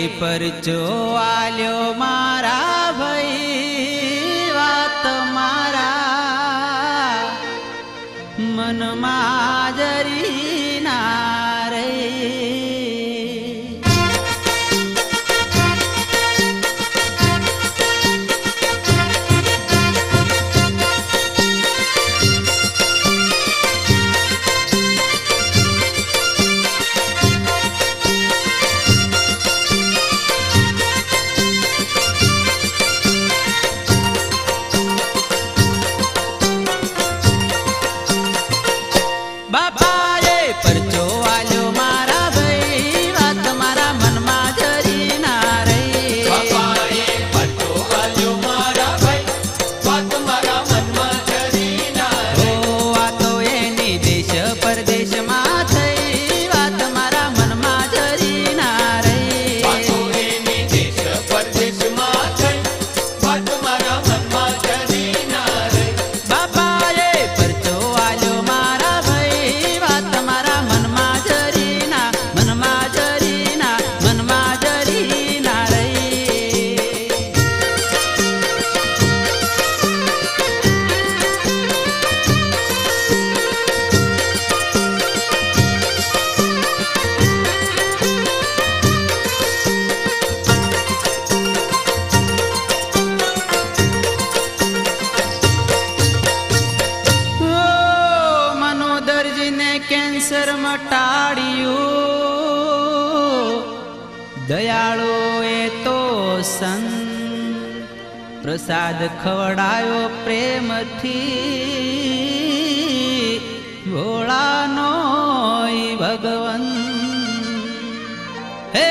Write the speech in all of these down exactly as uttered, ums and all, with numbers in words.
परचो आल्यो मारा भई वात मारा मन माजरी ना रे। कैंसर मटाड़ियो दयाळु ए तो संत प्रसाद खवड़ायो प्रेम थी भोला नो भगवन हे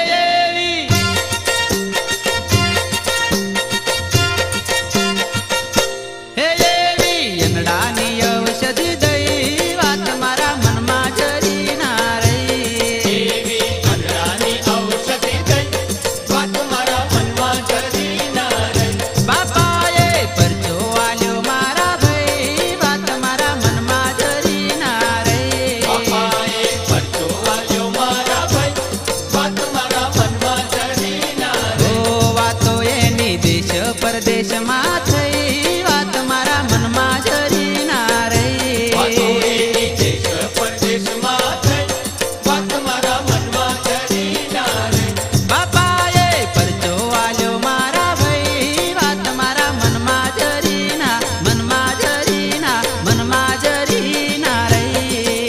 परदेश में थई वात मारा मन में जरी ना रही। देश परदेश में थई वात मारा मन में जरी ना रही। बापा ये परचो आल्यो मारा भई वात मारा मन में जरी ना मन में जरी ना मन में जरी ना रही।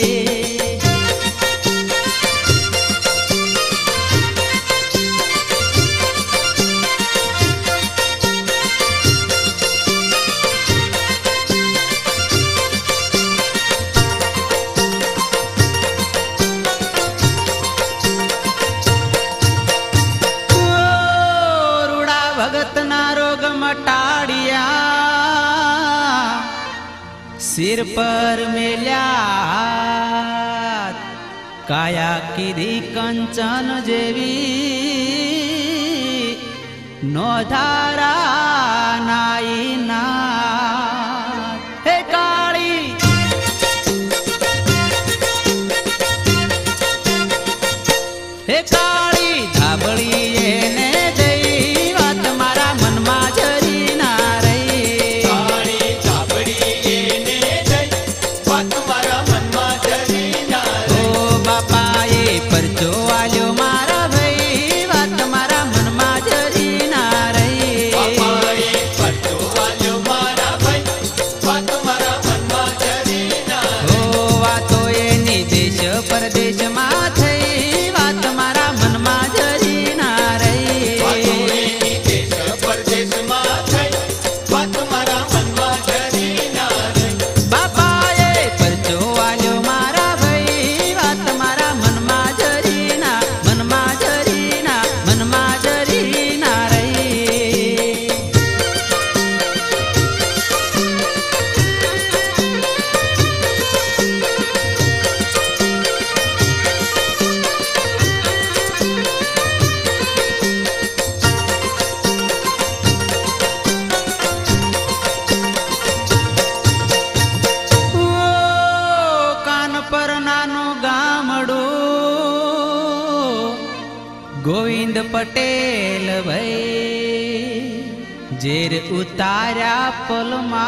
भगत ना रोग मटाड़िया सिर पर मेल्या काया कीधी कंचन जेवी नोधारा नाई ना हे काली हे काली धाबड़ी ने परचो पटेल भाई जेर उतारा पलमा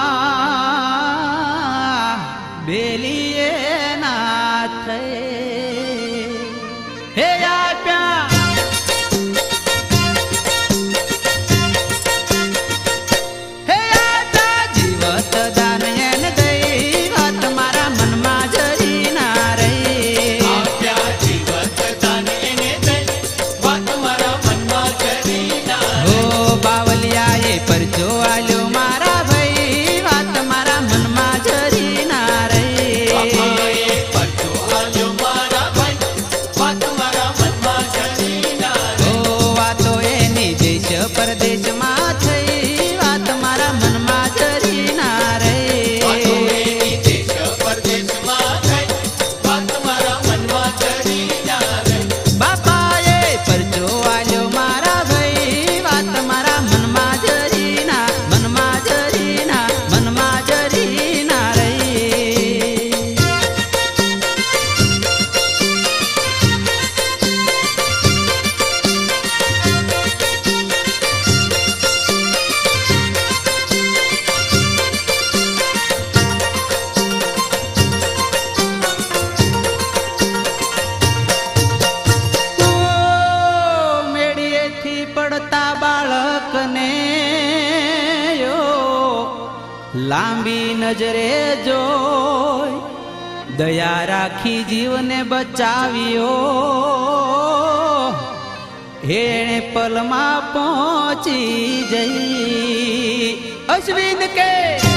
बेलिए नाथ हे आप्या हे आप्या जीवत दान एन दई वात मारा मन में जरी ना रही आप्या जीवत दान एने दई वात मारा मन में जरी ना रही ओ बावलिया ये परचो आलो मारा भाई वात मारा मन में जरी ना रही बापाए परचो आल्यो मारा भाई वात मारा मन में जरी ना रही ओ वातो एनी देश परदेश में थई वात मारा मन में जरी ना वातो रही एनी देश परदेश में થઈ वात मारा मन में जरी ना रही बापा ये परचो आलो मारा भाई वात मारा मन में जरी ना मन में जरी ना मन में जरी ना रही મેળીએથી પડતા બાળકને યો લાંબી નજરે જોઈ દયા રાખી જીવને બચાવ્યો એણે પલમાં પહોંચી જઈ અશ્વિન કે